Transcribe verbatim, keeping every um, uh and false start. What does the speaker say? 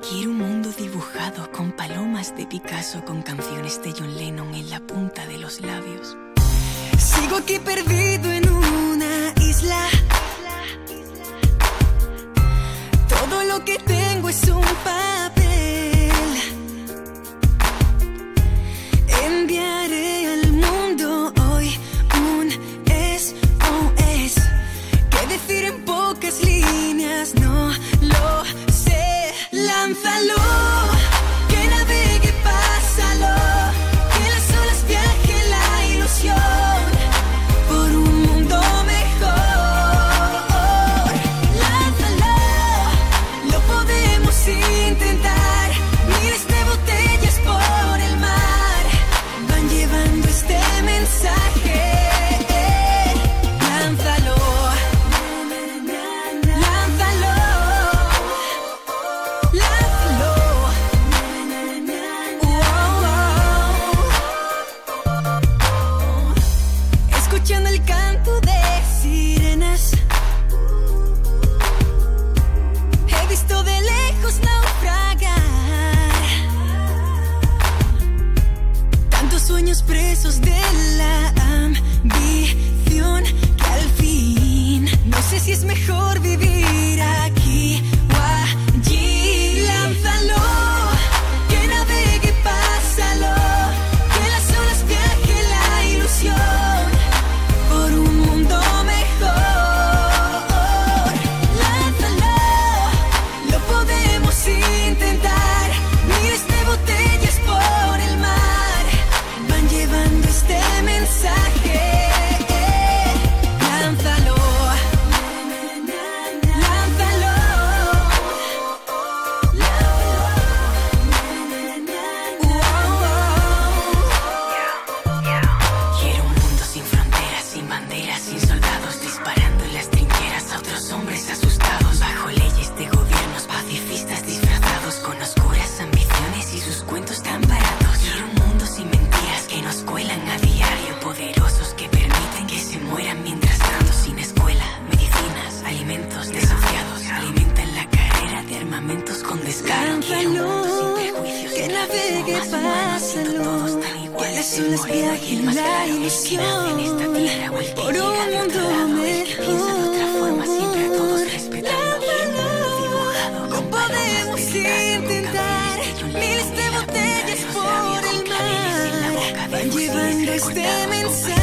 Quiero un mundo dibujado con palomas de Picasso, con canciones de John Lennon en la punta de los labios. Sigo aquí perdido en una isla. Todo lo que tengo es un papel. Enviaré al mundo hoy un S O S. ¿Qué decir en pocas líneas? No lo sé. Lánzalo, que navegue, pásalo, que las olas viajen la ilusión por un mundo mejor. Lánzalo, lo podemos intentar. Miles de botellas por el mar van llevando este mensaje. Lánzalo, lánzalo, lánzalo. Oh. Escuchando el canto de sirenas, he visto de lejos naufragar tantos sueños presos de la ambición, que al fin no sé si es mejor vivir aquí o allí. Lánzalo, que navegue, pásalo, que las olas viajen la ilusión por un mundo mejor. Lánzalo, lo podemos intentar. Miles de botellas por el mar van llevando este mensaje. Lánzalo, lánzalo, Quiero un mundo sin fronteras, sin banderas, sin soldados disparando en las trincheras a otros hombres asustados, bajo leyes de gobiernos pacifistas disfrazados con oscuras ambiciones y sus cuentos tan baratos. Quiero un mundo sin mentiras que nos cuelan a diario, poderosos que permiten que se mueran mientras tanto, sin escuela, medicinas, alimentos desahuciados, alimentan la carrera de armamentos con descaro. Quiero un mundo sin prejuicios, que sin navegue, racismo, más humanos, siendo pásalo, todos tan que iguales, las el olas moreno y el viajen más la claro, el que nace en esta tierra o el que por llega un de otro mundo lado, el que piensa de otra forma, siempre a todos respetando. Quiero un mundo dibujado Lo con palomas podemos de Picasso, con intentar. canciones de John Miles Lennon de en la punta de botellas los por labios, el con claveles en la boca mar de van fusiles llevando este recortados, con mensaje.